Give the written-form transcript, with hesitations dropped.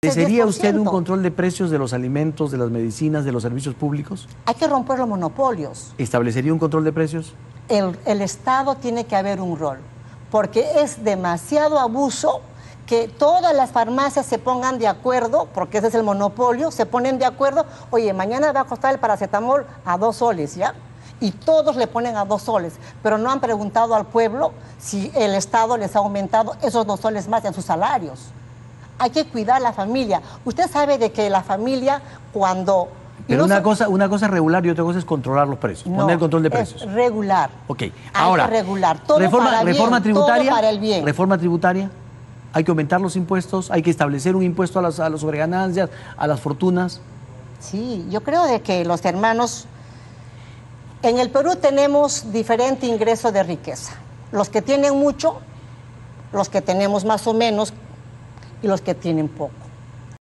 ¿Establecería usted un 10%. control de precios de los alimentos, de las medicinas, de los servicios públicos? Hay que romper los monopolios. ¿Establecería un control de precios? El Estado tiene que haber un rol, porque es demasiado abuso que todas las farmacias se pongan de acuerdo, porque ese es el monopolio, se ponen de acuerdo, oye, mañana va a costar el paracetamol a 2 soles, ¿ya? Y todos le ponen a 2 soles, pero no han preguntado al pueblo si el Estado les ha aumentado esos 2 soles más en sus salarios. Hay que cuidar a la familia. Usted sabe de que la familia cuando... Pero una cosa es regular y otra cosa es controlar los precios, no, poner control de precios. Es regular. Ok, Hay ahora, que regular. Todo reforma, para bien, reforma tributaria, todo para el bien. reforma tributaria, hay que aumentar los impuestos, hay que establecer un impuesto a las sobreganancias, a las fortunas. Sí, yo creo de que los hermanos... En el Perú tenemos diferente ingreso de riqueza. Los que tienen mucho, los que tenemos más o menos y los que tienen poco.